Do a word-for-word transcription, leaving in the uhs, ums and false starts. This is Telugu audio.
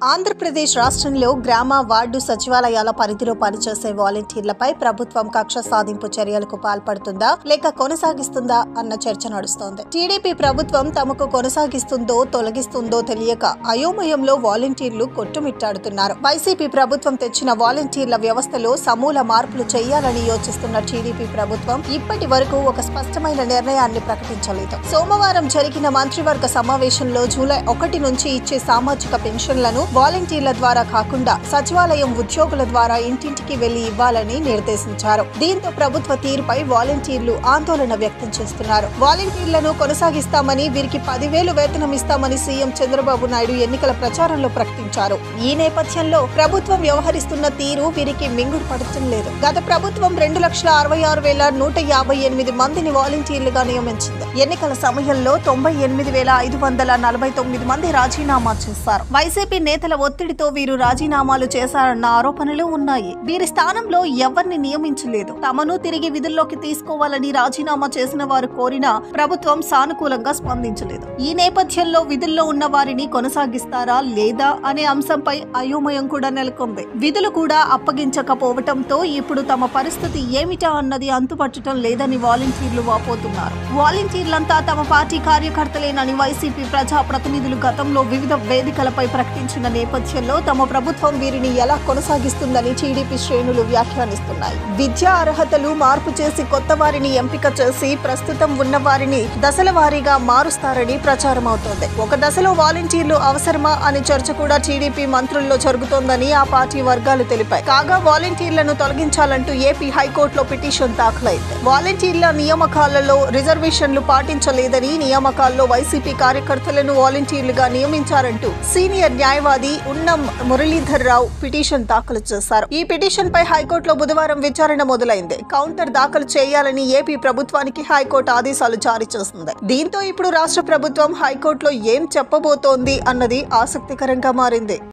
ఆంధ్రప్రదేశ్ రాష్ట్రంలో గ్రామ వార్డు సచివాలయాల పరిధిలో పనిచేసే వాలంటీర్లపై ప్రభుత్వం కక్ష సాధింపు చర్యలకు పాల్పడుతుందా లేక కొనసాగిస్తుందా అన్న చర్చ నడుస్తోంది. టీడీపీ ప్రభుత్వం తమకు కొనసాగిస్తుందో తొలగిస్తుందో తెలియక అయోమయంలో వాలంటీర్లు కొట్టుమిట్టాడుతున్నారు. వైసీపీ ప్రభుత్వం తెచ్చిన వాలంటీర్ల వ్యవస్థలో సమూల మార్పులు చేయాలని యోచిస్తున్న టీడీపీ ప్రభుత్వం ఇప్పటి వరకు ఒక స్పష్టమైన నిర్ణయాన్ని ప్రకటించలేదు. సోమవారం జరిగిన మంత్రివర్గ సమావేశంలో జూలై ఒకటి నుంచి ఇచ్చే సామాజిక పెన్షన్లను వాలంటీర్ల ద్వారా కాకుండా సచివాలయం ఉద్యోగుల ద్వారా ఇంటింటికి వెళ్లి ఇవ్వాలని నిర్దేశించారు. దీంతో ప్రభుత్వ తీరుపై వాలంటీర్లు ఆందోళన వ్యక్తం చేస్తున్నారు. వాలంటీర్లను కొనసాగిస్తామని, వీరికి పదివేలు వేతనం ఇస్తామని సీఎం చంద్రబాబు నాయుడు ఎన్నికల ప్రచారంలో ప్రకటించారు. ఈ నేపథ్యంలో ప్రభుత్వం వ్యవహరిస్తున్న తీరు వీరికి మింగుడు పడటం లేదు. గత ప్రభుత్వం రెండు లక్షల అరవై ఆరు వేల నూట యాభై ఎనిమిది మందిని వాలంటీర్లుగా నియమించింది. ఎన్నికల సమయంలో తొంభై ఎనిమిది వేల ఐదు వందల నలభై తొమ్మిది మంది రాజీనామా చేశారు. వైసీపీ నేతల ఒత్తిడితో వీరు రాజీనామాలు చేశారన్న ఆరోపణలు ఉన్నాయి. వీరి స్థానంలో ఎవరిని నియమించలేదు. తమను తిరిగి విధుల్లోకి తీసుకోవాలని రాజీనామా చేసిన వారు కోరినా ప్రభుత్వం సానుకూలంగా స్పందించలేదు. ఈ నేపథ్యంలో విధుల్లో ఉన్న వారిని కొనసాగిస్తారా లేదా అనే అంశంపై అయోమయం కూడా నెలకొంది. విధులు కూడా అప్పగించకపోవటంతో ఇప్పుడు తమ పరిస్థితి ఏమిటా అన్నది అంతుపట్టడం లేదని వాలంటీర్లు వాపోతున్నారు. వాలంటీర్లంతా తమ పార్టీ కార్యకర్తలేనని వైసీపీ ప్రజా ప్రతినిధులు గతంలో వివిధ వేదికలపై ప్రకటించిన నేపథ్యంలో తమ ప్రభుత్వం వీరిని ఎలా కొనసాగిస్తుందని టీడీపీ శ్రేణులు వ్యాఖ్యానిస్తున్నాయి. విద్యా అర్హతలు మార్పు చేసి కొత్త వారిని ఎంపిక చేసి ప్రస్తుతం ఉన్న వారిని దశల వారీగా మారుస్తారని ప్రచారం అవుతోంది. ఒక దశలో వాలంటీర్లు అవసరమా అనే చర్చ కూడా టీడీపీ మంత్రుల్లో జరుగుతోందని ఆ పార్టీ వర్గాలు తెలిపాయి. కాగా వాలంటీర్లను తొలగించాలంటూ ఏపీ హైకోర్టులో పిటిషన్ దాఖలైంది. వాలంటీర్ల నియామకాలలో రిజర్వేషన్లు పాటించలేదని, నియామకాల్లో వైసీపీ కార్యకర్తలను వాలంటీర్లుగా నియమించారంటూ సీనియర్ న్యాయవాది ఉన్నం మురళీధర్ రావు పిటిషన్ దాఖలు చేశారు. ఈ పిటిషన్ పై హైకోర్టులో బుధవారం విచారణ మొదలైంది. కౌంటర్ దాఖలు చేయాలని ఏపీ ప్రభుత్వానికి హైకోర్టు ఆదేశాలు జారీ చేసింది. దీంతో ఇప్పుడు రాష్ట్ర ప్రభుత్వం హైకోర్టులో ఏం చెప్పబోతోంది అన్నది ఆసక్తికరంగా మారింది.